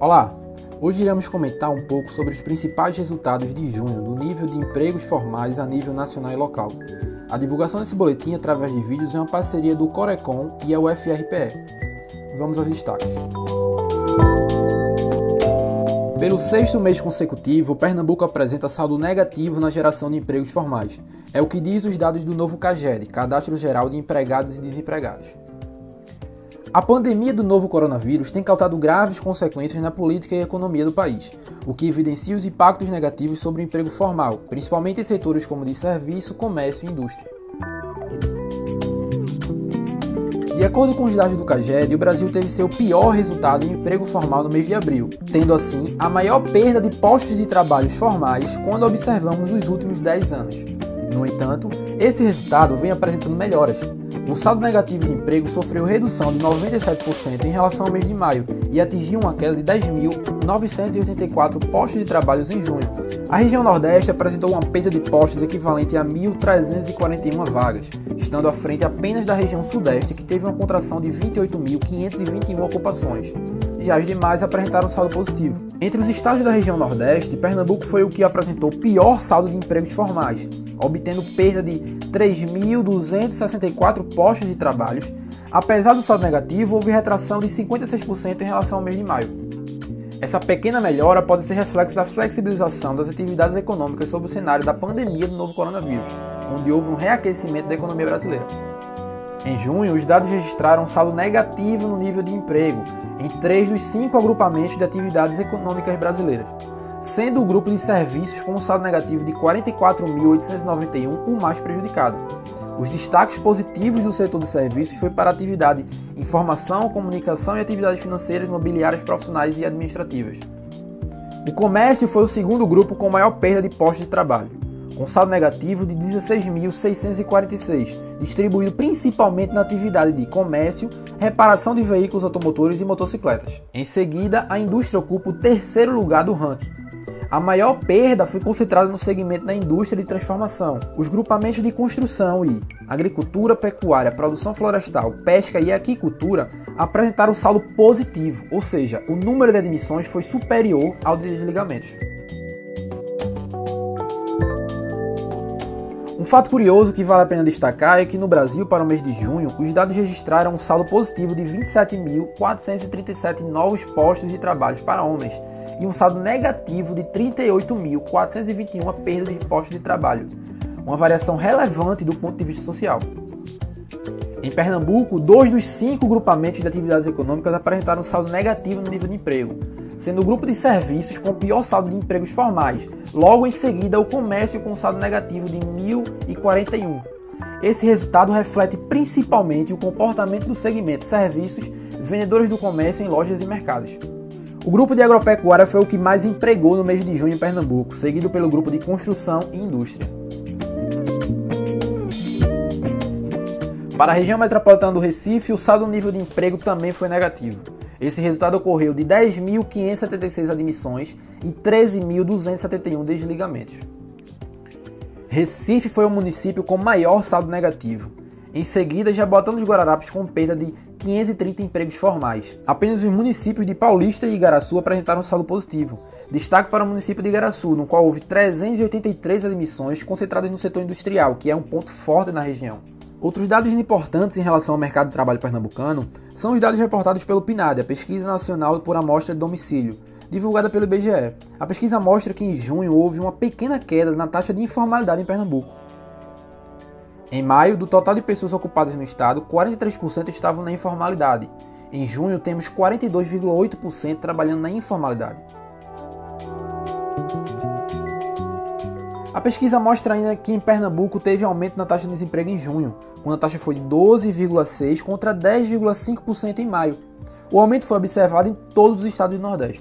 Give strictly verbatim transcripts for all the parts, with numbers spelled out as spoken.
Olá! Hoje iremos comentar um pouco sobre os principais resultados de junho do nível de empregos formais a nível nacional e local. A divulgação desse boletim através de vídeos é uma parceria do Corecon e a U F R P E. Vamos aos destaques. Pelo sexto mês consecutivo, Pernambuco apresenta saldo negativo na geração de empregos formais. É o que diz os dados do novo CAGED, Cadastro Geral de Empregados e Desempregados. A pandemia do novo coronavírus tem causado graves consequências na política e economia do país, o que evidencia os impactos negativos sobre o emprego formal, principalmente em setores como de serviço, comércio e indústria. De acordo com os dados do CAGED, o Brasil teve seu pior resultado em emprego formal no mês de abril, tendo assim a maior perda de postos de trabalho formais quando observamos os últimos dez anos. No entanto, esse resultado vem apresentando melhoras. O saldo negativo de emprego sofreu redução de noventa e sete por cento em relação ao mês de maio e atingiu uma queda de dez mil novecentos e oitenta e quatro postos de trabalho em junho. A região Nordeste apresentou uma perda de postos equivalente a mil trezentas e quarenta e uma vagas, estando à frente apenas da região Sudeste, que teve uma contração de vinte e oito mil quinhentas e vinte e uma ocupações. Já os demais apresentaram saldo positivo. Entre os estados da região Nordeste, Pernambuco foi o que apresentou o pior saldo de empregos formais, obtendo perda de três mil duzentos e sessenta e quatro postos de trabalho. Apesar do saldo negativo, houve retração de cinquenta e seis por cento em relação ao mês de maio. Essa pequena melhora pode ser reflexo da flexibilização das atividades econômicas sob o cenário da pandemia do novo coronavírus, onde houve um reaquecimento da economia brasileira. Em junho, os dados registraram um saldo negativo no nível de emprego em três dos cinco agrupamentos de atividades econômicas brasileiras, sendo o grupo de serviços com um saldo negativo de quarenta e quatro mil oitocentos e noventa e um o mais prejudicado. Os destaques positivos do setor de serviços foi para a atividade informação, comunicação e atividades financeiras, imobiliárias, profissionais e administrativas. O comércio foi o segundo grupo com maior perda de postos de trabalho, com saldo negativo de dezesseis mil seiscentos e quarenta e seis, distribuído principalmente na atividade de comércio, reparação de veículos automotores e motocicletas. Em seguida, a indústria ocupa o terceiro lugar do ranking. A maior perda foi concentrada no segmento da indústria de transformação. Os grupamentos de construção e agricultura, pecuária, produção florestal, pesca e aquicultura apresentaram saldo positivo, ou seja, o número de admissões foi superior ao de desligamentos. Um fato curioso que vale a pena destacar é que no Brasil, para o mês de junho, os dados registraram um saldo positivo de vinte e sete mil quatrocentos e trinta e sete novos postos de trabalho para homens e um saldo negativo de trinta e oito mil quatrocentos e vinte e um perdas de postos de trabalho, uma variação relevante do ponto de vista social. Em Pernambuco, dois dos cinco grupamentos de atividades econômicas apresentaram um saldo negativo no nível de emprego, sendo o grupo de serviços com o pior saldo de empregos formais, logo em seguida o comércio com um saldo negativo de mil e quarenta e um. Esse resultado reflete principalmente o comportamento do segmento serviços, vendedores do comércio em lojas e mercados. O grupo de agropecuária foi o que mais empregou no mês de junho em Pernambuco, seguido pelo grupo de construção e indústria. Para a região metropolitana do Recife, o saldo no nível de emprego também foi negativo. Esse resultado ocorreu de dez mil quinhentas e setenta e seis admissões e treze mil duzentos e setenta e um desligamentos. Recife foi o município com maior saldo negativo. Em seguida, Jaboatão dos Guararapes com perda de quinhentos e trinta empregos formais. Apenas os municípios de Paulista e Igaraçu apresentaram saldo positivo. Destaque para o município de Igaraçu, no qual houve trezentas e oitenta e três admissões concentradas no setor industrial, que é um ponto forte na região. Outros dados importantes em relação ao mercado de trabalho pernambucano são os dados reportados pelo PNAD, a Pesquisa Nacional por Amostra de Domicílio, divulgada pelo I B G E. A pesquisa mostra que em junho houve uma pequena queda na taxa de informalidade em Pernambuco. Em maio, do total de pessoas ocupadas no estado, quarenta e três por cento estavam na informalidade. Em junho, temos quarenta e dois vírgula oito por cento trabalhando na informalidade. A pesquisa mostra ainda que em Pernambuco teve aumento na taxa de desemprego em junho, quando a taxa foi de doze vírgula seis por cento contra dez vírgula cinco por cento em maio. O aumento foi observado em todos os estados do Nordeste.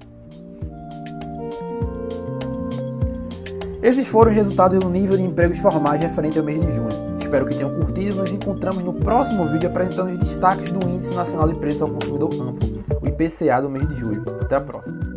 Esses foram os resultados do nível de empregos formais referente ao mês de junho. Espero que tenham curtido e nos encontramos no próximo vídeo apresentando os destaques do Índice Nacional de Preços ao Consumidor Amplo, o I P C A do mês de julho. Até a próxima!